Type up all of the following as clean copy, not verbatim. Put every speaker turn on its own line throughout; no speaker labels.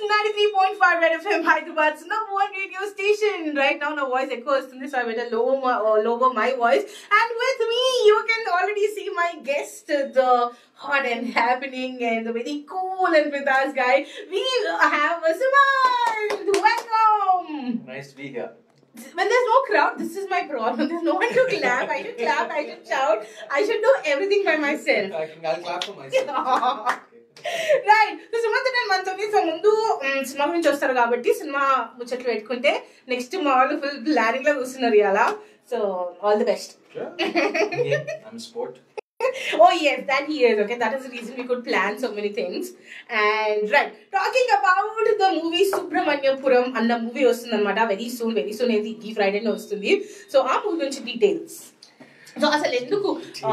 93.5 Red FM Hyderabad's number one radio station. Right now, my voice echoes in this, so I better lower my voice. And with me, you can already see my guest, the hot and happening and the very cool and with us guy. We have Sumant. Welcome.
Nice to be here.
When there's no crowd, this is my problem. There's no one to clap. I should clap, I should shout. I should do everything by myself.
I'll clap for myself.
Right. So Sumant and Mantoni, so ముందు cinema గురించి వస్తారు కాబట్టి cinema ముచ్చట్లు పెట్టుకుంటే next మా వాళ్ళు full planning లో కూర్చున్నారు ఇలా. So all the best.
I'm a sport.
Oh yes, that he is. Okay, that is the reason we could plan so many things. And right, talking about the movie Subramaniapuram and the movie వస్తుందన్నమాట very soon ఈ Friday నే వస్తుంది. So ఆ movie గురించి details. So అసలు ఎందుకు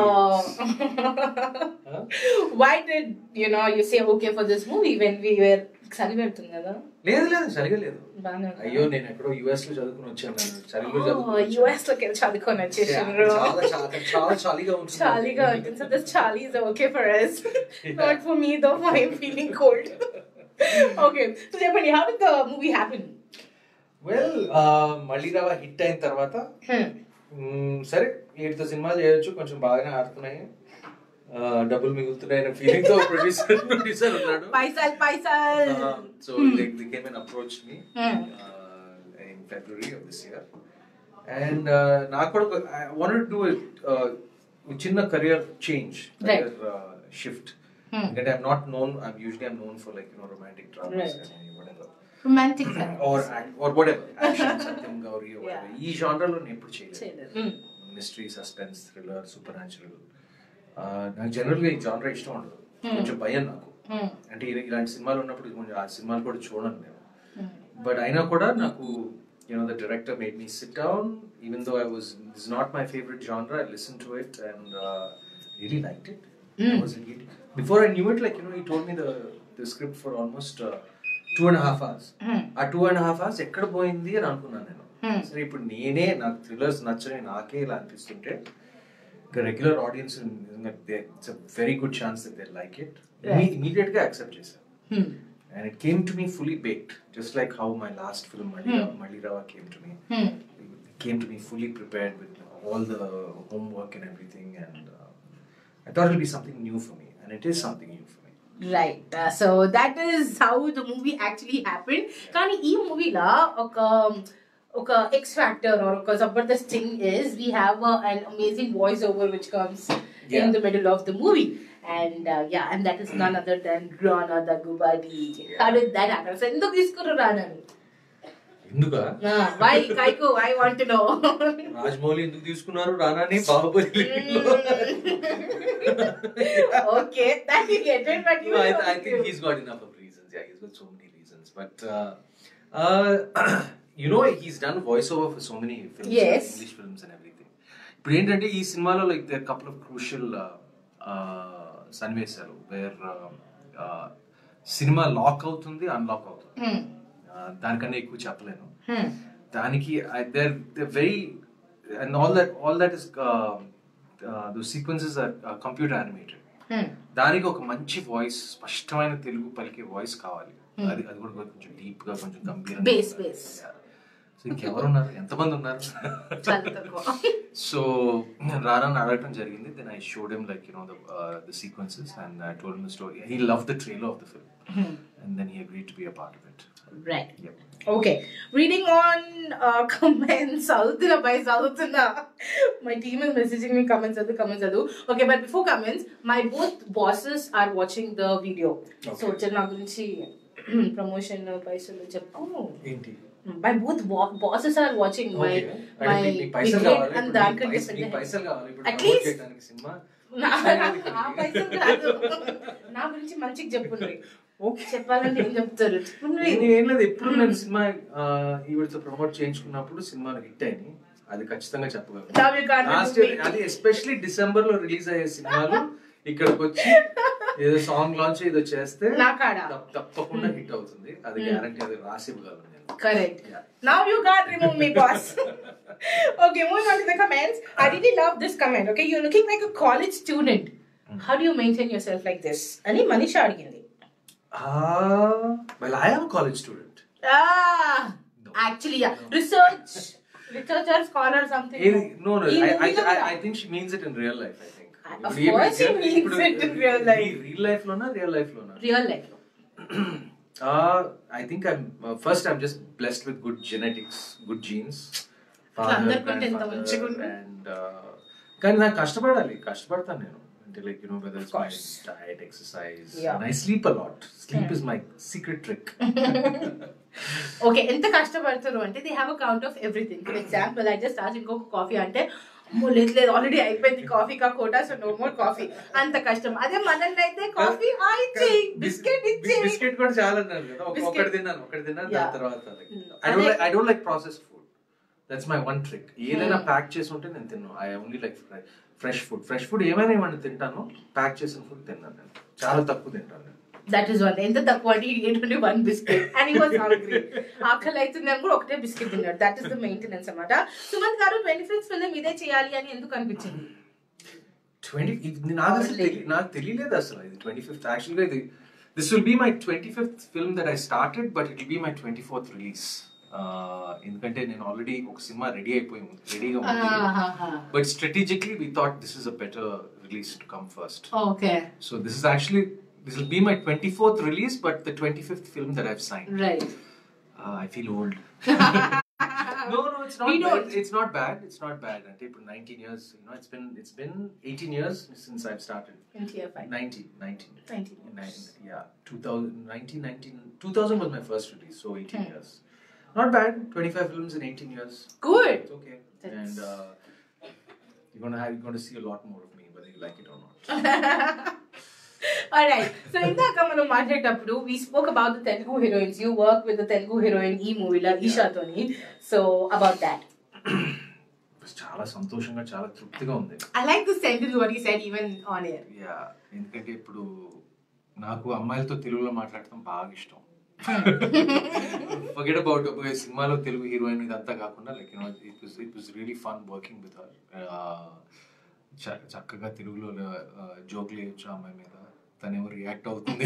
why did you say okay for this movie when we were చలి పెడుతుంది కదా?
లేదు చలిగా లేదు. అయ్యో నేను ఎక్కడో యుఎస్ లో చదువుకుని వచ్చాను. చలిలో
యుఎస్ లోకి చదువుకొని వచ్చేసారు.
చాలా చలిగా ఉంటుంది.
So this chali is okay for us. Not for me though, I am feeling cold. Okay, so చెప్పండి, how did the movie happen?
Well, Malli Raava hit అయిన తర్వాత సరే వీటితో సినిమా చేయొచ్చు, కొంచెం బాగానే ఆడుతున్నాయి, డబ్బులు మిగులుతున్నాయి ఫీలింగ్ తో ప్రొడ్యూసర్ ఉన్నాడు.
పైసల్.
So they came and approached me in February of this year, and నాకు కూడా I wanted to do a చిన్న career change, career shift. Because I'm usually known for romantic dramas and whatever.
Romantic
or whatever, action, Satyam Gauri or whatever. ఈ genre లో నేను ఎప్పుడు చేయలేదు. Mystery, suspense, thriller, supernatural. నాకు జనరల్గా ఈ genre ఇష్టం ఉండదు, కొంచెం భయం నాకు. అంటే ఇలాంటి సినిమాలు ఉన్నప్పుడు కొంచెం ఆ సినిమాలు కూడా చూడను నేను. బట్ అయినా కూడా నాకు the director made me sit down, even though this is not my favorite genre. I listened to it and really liked it. Before I knew it, he told me the script for almost 2.5 hours. ఆ 2.5 hours ఎక్కడ పోయింది అని అనుకున్నాను నేను. సరే ఇప్పుడు నేనే నాకు థ్రిల్లర్స్ నచ్చని నాకే ఇలా అనిపిస్తుంటే regular audience it's a very good chance that they like it. Immediate గా యాక్సెప్ట్ చేశాను. And it came to me fully baked, just like how my last film Mallirava came to me. It came to me fully prepared with all the homework and everything, and I thought it would be something new for me, and it is something new for me.
Right. So that is how the movie actually happened. Kani ee movie la oka X factor or oka zabardast thing is we have an amazing voiceover which comes in the middle of the movie. And and that is none other than Rana Daggubadi. How did that happen? So enduku iskuru Rana ni?
Enduka?
Why Kaiko? I want to know.
Rajmouli enduku తీసుకున్నారు Rana ni Bahubali lo?
Okay, that you get it, but
I think he's got enough of reasons. Yeah, he's got so many reasons. But he's done voiceover for so many films, English films and everything. ఇప్పుడు ఏంటంటే ఈ సినిమాలో there are a couple of crucial సన్నివేశాలు where cinema lock అవుతుంది, unlock అవుతుంది. దానికన్నా ఎక్కువ చెప్పలేను. దానికి very and all that is though sequences are computer animated. దానికి ఒక మంచి వాయిస్, స్పష్టమైన తెలుగు పలికే వాయిస్ కావాలి. అది కూడా కొంచెం డీప్ గా, కొంచెం గంభీరంగా. సో ఇంకెవరున్నారు, ఎంతమంది ఉన్నారు? సో రానాని అడగటం జరిగింది. Then I showed him the sequences and I told him the story. He loved the trailer of the film and then he agreed to be a part of it.
Right. Yep. Okay. Reading on comments, Southna. My team is messaging me comments. Okay, but before comments, my both bosses are watching the video. Okay. So chalna gurinchi promotion paisal cheppu. Enti? My both bosses are watching my video and that can at least నా పైసలు కాదు, నా గురించి మంచిగా చెప్పుండ్రి. చెప్పాలంటే ఏం చెప్తారు?
ఏం లేదు, ఎప్పుడు నేను సినిమా ఈవిడతో ప్రమోట్ చేయించుకున్నప్పుడు సినిమాలు హిట్ అయినాయి, అది ఖచ్చితంగా చెప్పగలను. అది ఎస్పెషల్లీ డిసెంబర్ లో రిలీజ్ అయ్యే సినిమాలు ఇక్కడికి వచ్చి ఏదో సాంగ్ లాంచ్ ఏదో చేస్తే తప్పకుండా హిట్ అవుతుంది, అది గ్యారంటీ, అది రాసివ్వగలను.
Correct. Yeah. Now you can't remove me, boss. Okay, moving on to the comments. I really love this comment. Okay, you're looking like a college student. How do you maintain yourself like this? Ani Manisha adindi.
Well, I am a college student.
No. Actually, yeah. No. Researcher, scholar, something.
No. I think she means it in real life, I think.
Of course she means it in real life.
Real life lona, real life lona?
Real life.
I think I'm just blessed with good genetics, good genes.
Father,
and కానీ నాకు కష్టపడతాను నేను అంటే like whether it's my diet, exercise, and I sleep a lot. Sleep is my secret trick.
Okay, ఎంత కష్టపడతారు అంటే they have a count of everything. For example, I just asked ఇంకొక coffee అంటే లేదు ఆల్రెడీ అయిపోయింది కాఫీ కా quota so no more coffee అంత కష్టం. అదే మనల్ని అయితే కాఫీ ఇచ్చేయి
బిస్కెట్ కూడా చాలా అన్నారు కదా ఒకటి తిన్నాను దాని తర్వాత I don't like processed food. That's my one trick. ఏదైనా ప్యాక్ చేసి ఉంటే నేను తిన్నాను. I only like fresh food ఏమైనా ఏమన్నా తింటాను, ప్యాక్ చేసిన ఫుడ్ తిన్నాను నేను చాలా తక్కువ తింటాను.
That is one. ఎంత తక్కువ అంటే he ate only one biscuit and he was hungry. ఆకలి అవుతుంది అని కూడా ఒకటే బిస్కెట్ తిన్నాడు. That is the maintenance అన్నమాట. సుమంత్ గారు 25th ఫిల్మ్ ఇదే చేయాలి అని ఎందుకు అనిపించింది?
నాకు తెలియలేదు అసలు ఇది 25th. యాక్చువల్గా this will be my 25th film that I started, but it will be my 24th release. ఎందుకంటే నేను ఆల్రెడీ ఒక సినిమా రెడీగా ఉంది, but strategically we thought this is a better release to come first.
Okay.
So this will be my 24th release, but the 25th film that I've signed.
Right.
I feel old. No, it's not bad. It's not bad. It's not bad. And for 19 years, it's been 18 years since I've started. 19. Yeah, 2000 was my first release, so 18 years. Not bad. 25 films in 18 years.
Good.
It's okay. And you're gonna see a lot more of me, whether you like it or not.
Alright, so ఇందాక మనం మాట్లాడేటప్పుడు we spoke about the Telugu heroines. You work with the Telugu heroine ఈ మూవీలో ఈషా తోని. So about that.
చాలా సంతోషంగా చాలా తృప్తిగా ఉంది.
I like the sentence what you said even on air.
Yeah, ఎందుకంటే ఇప్పుడు నాకు అమ్మాయిలతో తెలుగులో మాట్లాడటం బాగా ఇష్టం. Forget about సినిమాలో తెలుగు హీరోయిన్ ఇదంతా కాకుండా like it was really fun working with her. చక్కగా తెలుగులో జోక్లు వేయచ్చు అమ్మాయి మీద, తనేమో రియాక్ట్ అవుతుంది.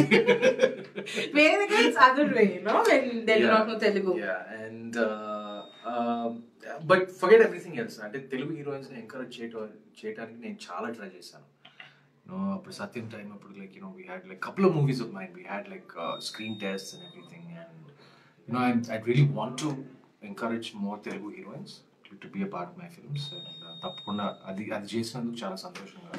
But forget everything else. అంటే తెలుగు హీరోయిన్స్ ని ఎంకరేజ్ చేయడానికి నేను చాలా ట్రై చేశాను. అప్పుడు సత్యం టైం అప్పుడు like we had like couple of movies of mine, we had like screen tests and everything, and I really want to encourage more Telugu heroines to be a part of my films, and తప్పకుండా అది చేసినందుకు చాలా సంతోషంగా.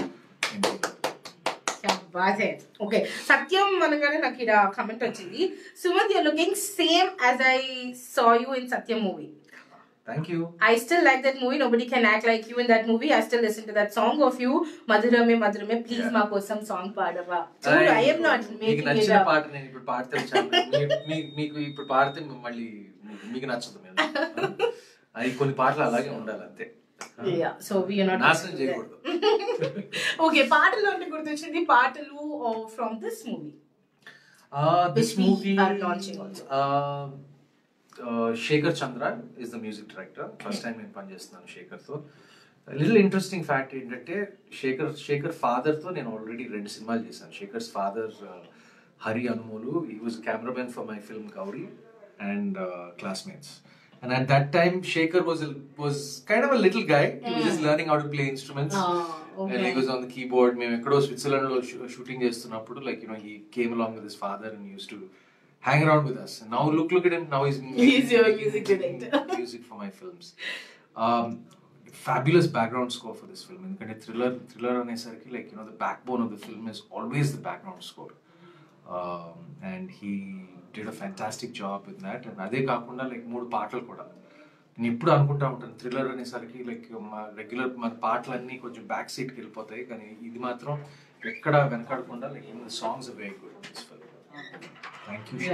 Okay, సత్యం అనగానే నాకు ఇక్కడ comment వచ్చింది, Sumanth you're looking same as I saw you in Satyam movie.
Thank you.
I still like that movie. Nobody can act like you in that movie. I still listen to that song of you. Madhurame Madhurame, please ma kosam song paadava. Dude, I am not making it up.
పాట నేను ఇప్పుడు పాడితే మీకు ఇప్పుడు పాడితే మళ్ళీ మీకు నచ్చదు. అది కొన్ని పాటలు అలాగే ఉండాలి అంతే.
Yeah, so we are not
నాశనం చేయకూడదు.
Okay, పాటలు అంటే గుర్తొచ్చింది, పాటలు from this movie.
This movie
are launching also.
Shekhar Chandra is the music director. First time నేను పనిచేస్తున్నాను శేఖర్తో. లిటిల్ ఇంట్రెస్టింగ్ ఫ్యాక్ట్ ఏంటంటే శేఖర్ ఫాదర్ తో నేను ఆల్రెడీ 2 సినిమాలు చేశాను. Shekhar's father Hari Anumolu, he was a cameraman for my film Gauri and Classmates. And at that time Shekhar was kind of a little guy. He was just learning how to play instruments.
Okay.
And he was on the keyboard. మేము ఎక్కడో Switzerland లో shooting చేస్తున్నప్పుడు like he came along with his father and used to hang around with us. And now look at him. Now he's
your music director.
Music for my films. Fabulous background score for this film. ఎందుకంటే thriller అనేసరికి like the backbone of the film is always the background score. And he did a fantastic job with that. And అదే కాకుండా like 3 పాటలు కూడా నేను ఎప్పుడు అనుకుంటా ఉంటాను, థ్రిల్లర్ అనేసరికి లైక్ మన పాటలన్నీ కొంచెం బ్యాక్ సీట్కి వెళ్ళిపోతాయి, కానీ ఇది మాత్రం ఎక్కడ వెనకాడకుండా like songs are very good. Thank you.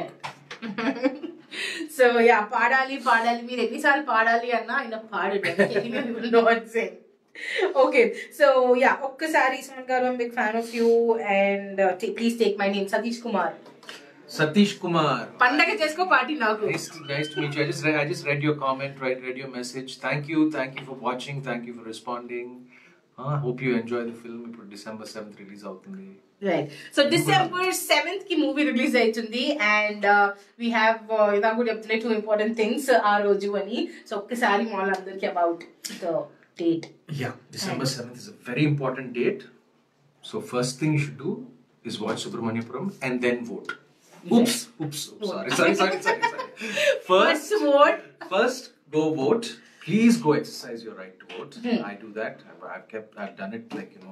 So yeah, పాడాలి మీరు ఎన్నిసార్లు పాడాలి అన్నా ఆయన పాడండి. ఓకే, సో యా, ఒక్కసారి సుమన్ గారు, I'm big fan of you and please take my name Satish Kumar. పండగ చేసుకో పార్టీ నాకు.
Nice to meet you. I just read your comment, read your message. Thank you for watching. Thank you for responding. Hope you enjoy the film. ఇప్పుడు December 7th release అవుతుంది.
Right. So December 7th ki movie release aitundi, and we have idagu cheptune two important things aa roju ani. So okkasari mall andarki about the date.
Yeah, December 7th is a very important date. So first thing you should do is watch Subramaniapuram and then vote. Oops. Sorry.
First vote.
First go vote. Please go exercise your right to vote. I do that. I've done it like, you know,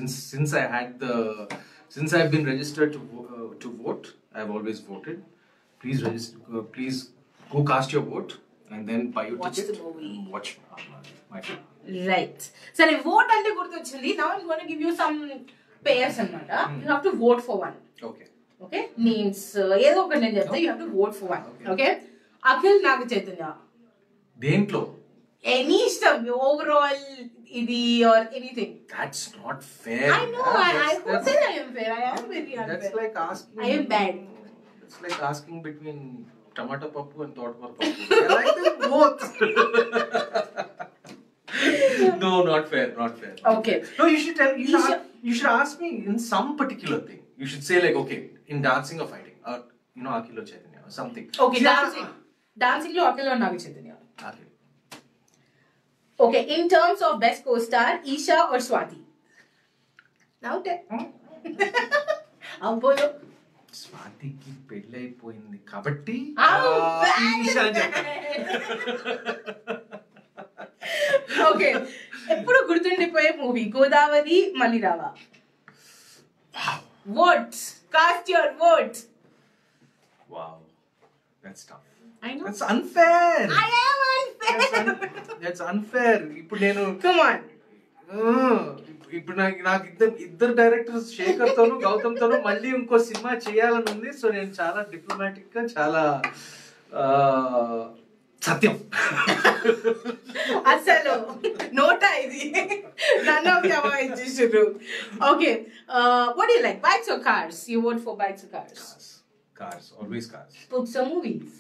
since I've been registered to vote. I've always voted. Please register. Please go cast your vote and then buy your
Watch
ticket.
the movie.
Watch my film.
Right. Sare vote ante gurtochindi. Now I'm going to give you some pairs anamata. You have to vote for one.
Okay.
Okay? Means ఏదో ఒకటి నేను చెప్తా, you have to vote for one. Okay? Akhil Naga Chaitanya.
దేంట్లో?
Any ఇష్టం, overall ఇది or anything.
That's not fair.
I know. I won't say I am fair. I am very unfair.
That's like asking.
I am bad.
It's like asking between tomato pappu and todwar pappu. I like them both. No, not fair.
Okay.
No, you should tell. You should ask me in some particular thing. You should say like, okay, in dancing or fighting, or you know, Akhil or Chaitanya or something.
Okay, dancing lo Akhil or Naga Chaitanya.
Akhil.
Okay, in terms of best co-star, Isha or Swati? Now Ampolo.
స్వాతికి పెళ్ళి అయిపోయింది కాబట్టి
Isha okay. ఎప్పుడు గుర్తుండిపోయే movie Godavari Malli Raava? Votes. Cast your vote.
Wow, that's tough.
I know.
That's unfair.
I am unfair.
That's unfair. ఇప్పుడు నేను
Come on.
ఇప్పుడు నాకు ఇద్దరు డైరెక్టర్స్ శేఖర్ తోను గౌతమ్ తోను మళ్ళీ ఇంకో సినిమా చేయాలని ఉంది. సో నేను చాలా డిప్లొమాటిక్ గా చాలా సత్యం
అసలు నోటా ఇది నన్ను అవాయిడ్ చేసారు. Okay, what do you like, bikes or cars? You vote for bikes or cars?
Cars, always cars.
Books or movies?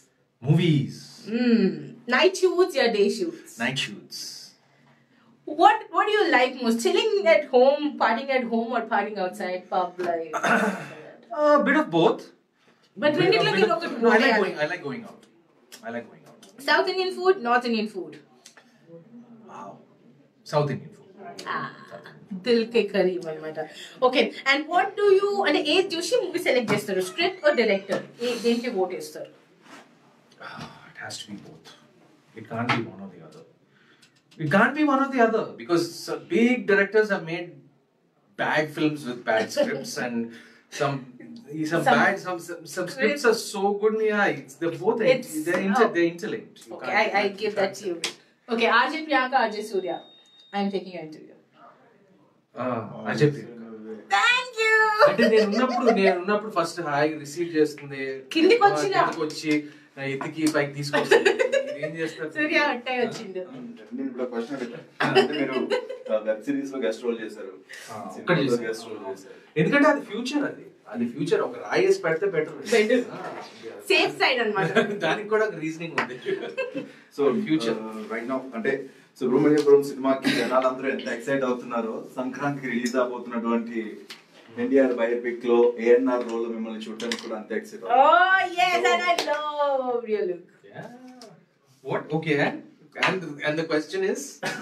Night shoots or day shoots?
Night shoots.
What do you like most? Chilling at home, partying at home, or partying outside, pub life?
A bit of both.
But when you look at
I like going out.
South Indian food, North Indian food?
Wow. South Indian food.
Dil ke kareeb anamata. Okay, and what do you and ఏ చూసి movie select చేస్తారు? Script or director? దేనికి vote చేస్తారు?
It has to be both. It can't be one or the other. Because big directors have made bad films with bad scripts and some scripts are so good. Yeah, they're interlinked.
Okay, I give that to you. Okay, RJ Priyanka, RJ Surya. I'm taking your interview.
Ajay Priyanka.
Thank you.
అంటే నేను ఉన్నప్పుడు first hi receive చేస్తుంది,
కిందికి
వచ్చి నా ఎత్తికి పైకి తీసుకొస్తుంది. ఏం చేస్తారు?
సూర్య అట్టే వచ్చిండు.
నేను ఇప్పుడు క్వశ్చన్ అడుగుతాను. అంటే మీరు వెబ్ సిరీస్ లో గెస్ట్ రోల్ చేశారు,
ఎందుకంటే అది ఫ్యూచర్ ఒక రాయేసి పెడితే బెటర్,
సేఫ్ సైడ్ అన్నమాట.
దానికి కూడా రీజనింగ్ ఉంది.
సో ఫ్యూచర్ రైట్ నౌ అంటే సుబ్రహ్మణ్యపురం సినిమాకి జనాలందరూ ఎంత ఎక్సైట్ అవుతున్నారో, సంక్రాంతికి రిలీజ్ అవబోతున్నటువంటి ఎన్టీఆర్ బయోపిక్ లో ఏఎన్ఆర్ రోల్ లో మిమ్మల్ని చూడడానికి కూడా అంత ఎక్సైట్ అవుతుంది.
Oh yes, and I love your look.
Yeah. What? Okay. And the question is,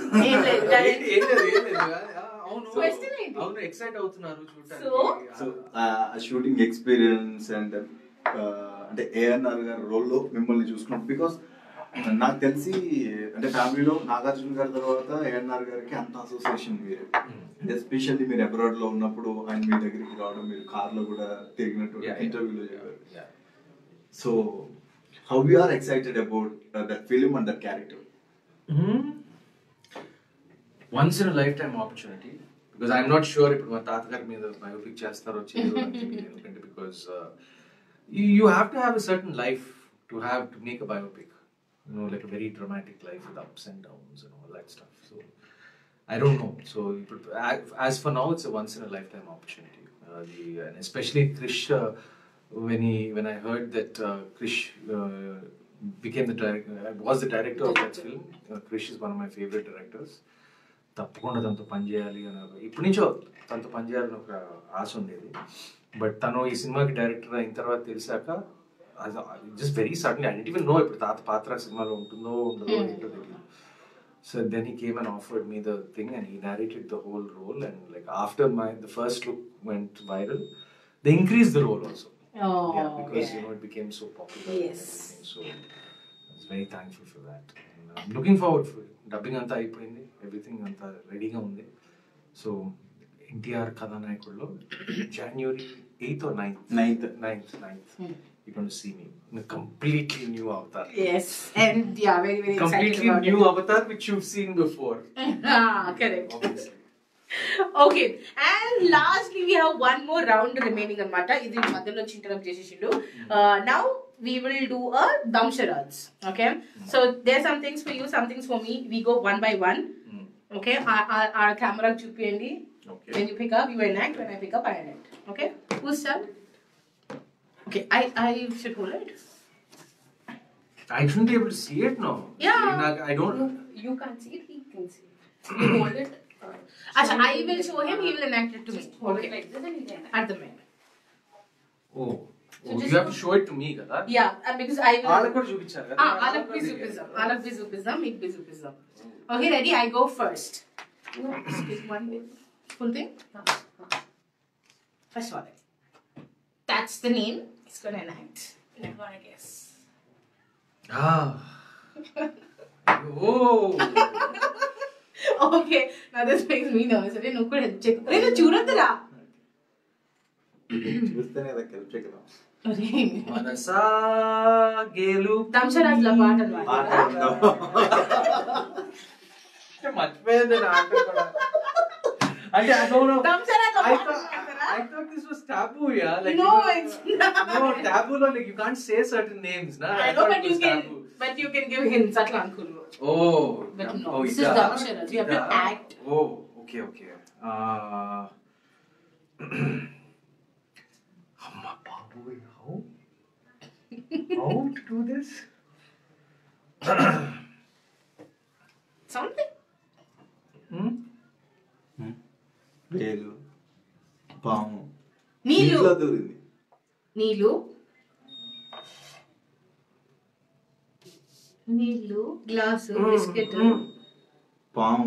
అవును ఎక్సైట్ అవుతున్నారు చూడడానికి.
సో షూటింగ్ ఎక్స్పీరియన్స్ అండ్ అంటే ఏఎన్ఆర్ గారి రోల్ లో మిమ్మల్ని చూసుకున్నప్పుడు, బికాస్ నాకు తెలిసి అంటే ఫ్యామిలీలో నాగార్జున గారి తర్వాత ఏఎన్ఆర్ గారికి అంత అసోసియేషన్ మీరే, ఎస్పెషల్లీ మీరు అబ్రాడ్ లో ఉన్నప్పుడు ఆయన మీ దగ్గరికి రావడం, మీరు కార్ లో కూడా తిరిగినట్టు ఇంటర్వ్యూలో చెప్పారు. So how you are excited about that film and that character?
Once in a lifetime opportunity, because I'm not sure if my తాతగారి మీద బయోపిక్ చేస్తారో చేయరో, ఎందుకంటే because you have to have a certain life to make a biopic, you know, like a very dramatic life with ups and downs and all that stuff. So I don't know. So as for now, it's a once in a lifetime opportunity. And especially Krish, when I heard that Krish was the director of that film. Krish is one of my favorite directors. తప్పకుండా తనతో పని చేయాలి అని ఇప్పటి నుంచో తనతో పని చేయాలని ఒక ఆశ ఉండేది. బట్ తను ఈ సినిమాకి డైరెక్టర్ అయిన తర్వాత తెలిసాక just very suddenly I don't even know ఇప్పుడు తాత పాత్ర సినిమాలో ఉంటుందో ఉండదో ఏంటో తెలియదు. So then he came and offered me the thing and he narrated the whole role, and like after the first look went viral, they increased the role also. Yeah, because you know it became so popular.
Yes.
And everything. So I was very thankful for that. And I'm looking forward for it. Dubbing anta ayipoyindi, everything anta ready ga undi. So NTR Kadhanayakudlo January 8th or 9th. You're going to see me in a completely new avatar.
Yes, and yeah, very very
completely
excited
new
about
avatar which you've seen before.
Correct.
Obviously.
Okay, and lastly we have one more round remaining anamata. Idi madhyalo interrupt cheseshindu. Now we will do a dum charades. Okay, so there are some things for you, some things for me. We go one by one. Okay, our camera chupiyandi.
Okay.
When you pick up, you enact. When I pick up, I enact. Okay, who's start? Okay, I should hold it.
I shouldn't be able to see it now.
Yeah.
I don't.
You can't see it. He can see it. You hold it. Achha, I will show him. He will enact it to me. Okay.
Like this and you can.
At the minute.
Oh.
So
You
just-
have to show it to me, kada?
Yeah, because I will.
Alak kuda chupicharu kada?
Alak bizupism. Alak bizupism. Make bizupism. Okay, ready? I go first. Just pick one bit. Full thing. First one. That's the name. It's gonna enact. I'm gonna guess.
Ah. Oh.
Okay, now this makes me nervous. Okay, no could help check. Hey, no churadra.
చూస్తేనే కదా help చేయగలం.
Manasa gelu.
Damsharaj la paat
ఆట
anamata.
మర్చిపోయింది ఆట కూడా. అంటే I don't know.
Damsharaj la
I
paat
thought this was taboo, yeah. Like
No,
you know,
it's not.
No, taboo lo like you can't say certain names, na.
I know,
thought
but
it
you
was
can.
taboo.
But you can give hints. Atla ankulu.
Oh.
But no,
Oh,
this is
ida.
Damsharaj. You have to
Ida.
act.
Oh, okay. Amma babu, how to do this?
Something.
వేలు పాము
Neelu.
ఇంట్లో దూరింది.
Neelu. Neelu. Glass. Biscuit.
పాము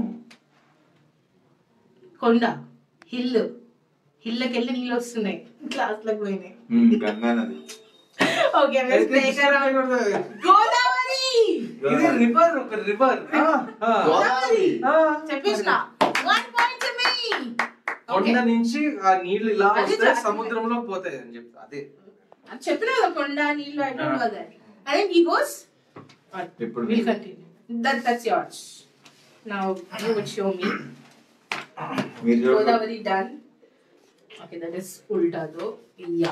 కొండ. Hill. హిల్లకెళ్ళి నీళ్ళు వస్తున్నాయి. Glass లకు పోయినాయి.
గంగా నది.
Okay, let's take around. Godavari.
ఇది రివర్ ఒక రివర్.
గోదావరి.
చెప్పేసిన. 1 point to me.
కొండ నుంచి ఆ నీళ్లు ఇలా
అదే
వస్తే
చెప్పండి.
సముద్రంలో పోతాయి అని చెప్తా. అదే
అది చెప్పిన కదా కొండ నీళ్ళు I don't know that. And then he goes.
ఇప్పుడు
We'll continue. That's yours. Now you would show me.
మీరు చూడండి.
Godavari done. Okay, that is ulta though. Yeah.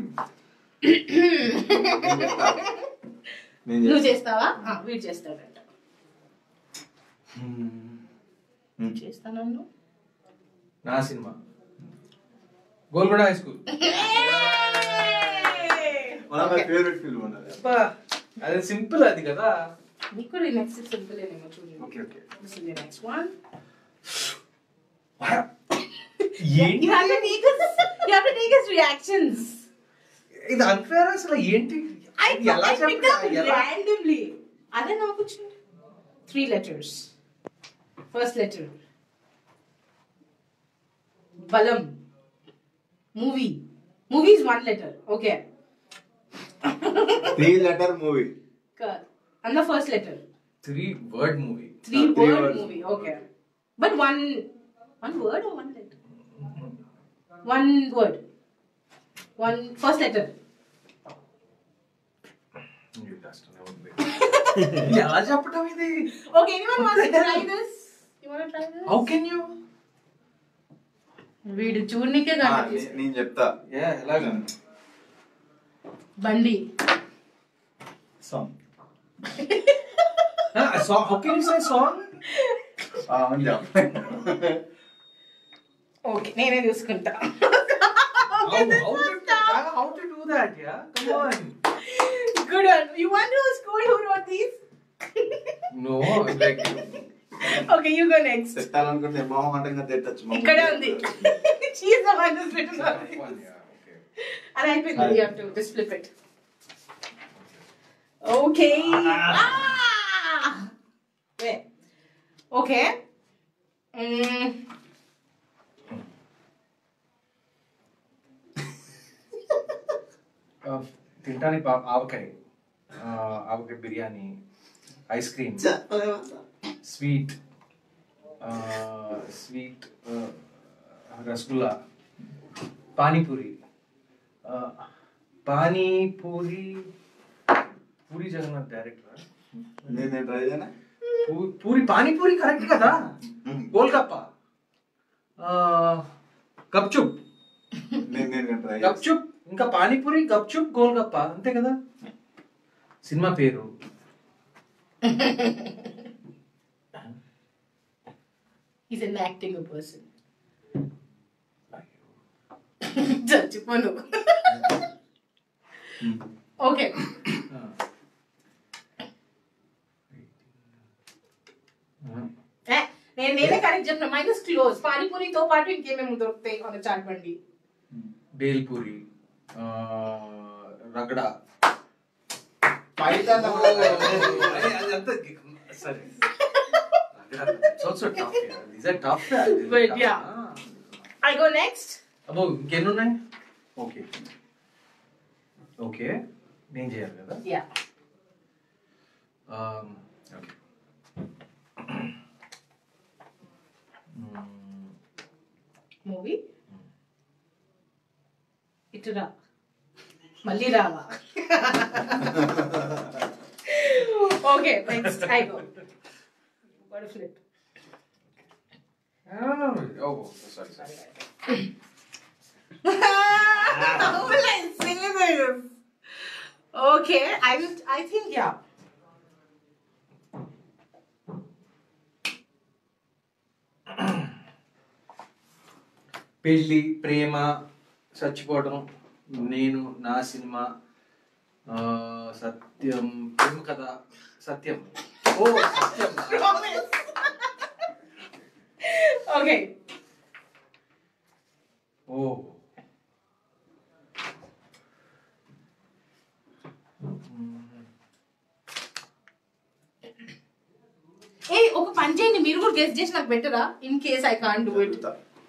నేను
నువ్వు
చేస్తా.
చేస్తావా? వీడు చేస్తాడంట. చేస్తాను.
నా cinema Golconda high school.
One of my favourite film ఉన్నది.
అబ్బా అది సింపుల్ అది కదా.
నీకు నెక్స్ట్ సింపుల్ ఏమో చూడండి.
Okay okay.
This is the next one.
ఏంటి
You have to take his reactions.
ఇది అన్ఫేర్ అసలు ఏంటి?
I
ఎలా
picked up
చెప్పా?
randomly. అదే నాకు వచ్చింది. 3 letters. First letter. Balam. Movie. Movie is 1 letter. Okay.
3-letter movie.
And the first letter.
3-word movie.
3-word
words.
movie. Okay. But one word or 1 letter? 1 word. One first letter.
ఎలా చెప్పటం ఇది?
Okay, anyone wants to try this? You want to try this?
How can you?
వీడు చూడనికే కాదు.
నేను చెప్తా.
ఎలాగా?
బండి.
Song.
How can you say song?
అవును చెప్ప.
ఓకే, నేనే చూసుకుంటా.
How to do that? Yeah, come on.
Good one. You want to score who wrote these?
No, like
Okay, you go next.
తిట్టాలనుకుంటే మొహమాటంగా తిట్టచ్చు.
ఇక్కడే ఉంది. She is the one who's written on it. And I think you have to just flip it. Okay. Wait. Okay.
తింటానికి ఆవకాయ biryani, ice cream, sweet rasgulla, pani puri Puri Jagannadh director.
నేను try చేయనా?
Pani puri correct కదా. గోల్గప్ప, గప్చుప్, గప్చుప్, ఇంకా పానీపూరి, గప్చుప్, గోల్గప్ప, అంతే కదా. సినిమా పేరు
He's an acting a person. చచ్చిపోను. Okay. నేనే కరెక్ట్ చెప్పిన. Minus close. పానీపూరితో పాటు ఇంకేమేమి దొరుకుతాయి మన చాట్ బండి?
బేల్పూరి, రగడా, సరే.
But yeah, I go next.
అబ్బో ఇంకెన్ని ఉన్నాయి? ఓకే ఓకే, నేను చేయాలి కదా.
Yeah.
ఓకే.
మూవీ ఇటురా మళ్ళీ రావా. Okay, next I go. Got to flip.
Oh, sorry.
How will I say this? Okay, I think, yeah.
పెళ్ళి, ప్రేమ, చచ్చిపోవడం, నేను, నా సినిమా, సత్యం, ప్రేమ కథ, సత్యం. ఓ సత్యం.
Okay.
ఓ
ఒక పని చేయండి, మీరు కూడా గెస్ చేసి నాకు బెటరా, in case I can't do it.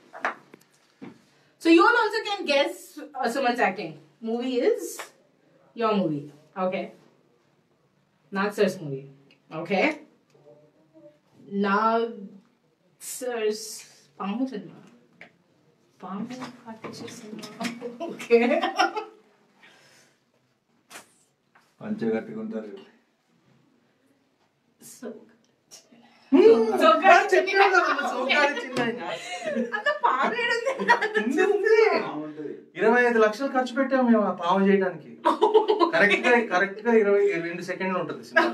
So you all also can guess Suman's acting. Movie is your movie. Okay. Nag sir's movie. Okay. Nag sir's Pamu cinema. Pamu Kartikeya cinema. Okay.
మంచిగా కట్టుకుంటారు.
So అంత పాడేది
25 లక్షలు ఖర్చు పెట్టాము మేము ఆ పాము చేయడానికి. కరెక్ట్ గా 22 సెకండ్లు ఉంటుంది సినిమా.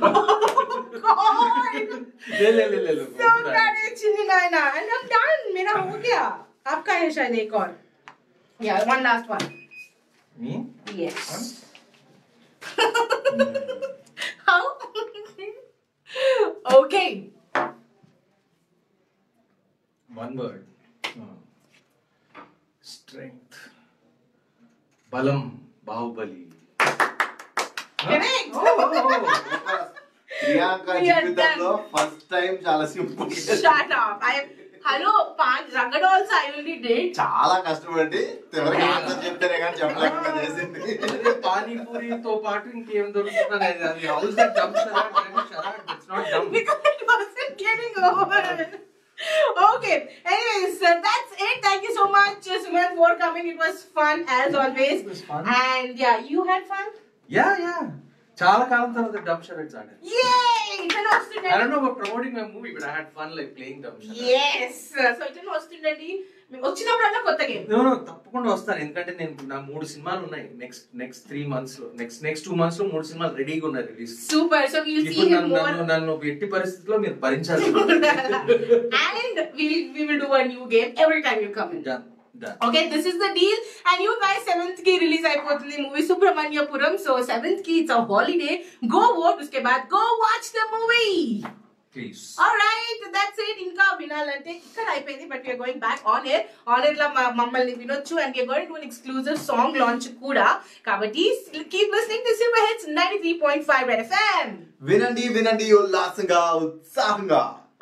And I'm done. मेरा हो गया. आपका है शायद एक और. Yeah, one last one.
Me?
Yes. How? Okay.
One word. Strength. Balam. Bahubali.
Correct.
Priyanka జీవితంలో ఫస్ట్ టైం చాలా simple.
Shut up. Hello, Rangad also I only did.
చాలా కష్టపడి ఎవరికి ఆన్సర్ చెప్తారే కానీ చెప్పలేకుండా చేసింది.
పానీపూరితో పాటు ఇంకేం దొరుకుతుంది అది. How is that dumb charade? It's not dumb.
Because it wasn't getting over. Okay. Anyways, that's it. Thank you so much, Suman, for coming. It was fun as always.
It was fun.
And yeah, you had fun?
Yeah. చాలా కాలం తర్వాత dumb charades ఆడాను.
Yay! Itan వస్తుందండి.
I don't know about promoting my movie, but I had fun like playing dumb charades.
Yes. So itan వస్తుందండి. వచ్చినప్పుడల్లా కొత్త game.
No, తప్పకుండా వస్తాను. ఎందుకంటే నేను నా 3 సినిమాలు ఉన్నాయి నెక్స్ట్ 3 months లో. నెక్స్ట్ 2 months లో 3 సినిమాలు రెడీగా ఉన్నాయి release.
Super. So we'll see him more.
నన్ను ఎట్టి పరిస్థితుల్లో మీరు భరించాలి.
And we will do a new game every time you come in.
Done.
Okay, this is the deal. And you guys, 7th ki release అయిపోతుంది movie Subramaniapuram. So 7th ki it's a holiday. Go vote. Uske baad go watch the movie.
Please.
Alright, that's it. ఇంకా వినాలంటే ఇక్కడ అయిపోయింది, but we're going back on air. On air లో మమ్మల్ని వినొచ్చు, and we're going to an exclusive song launch కూడా. కాబట్టి keep listening to Super Hits 93.5 Red FM.
వినండి వినండి ఉల్లాసంగా ఉత్సాహంగా.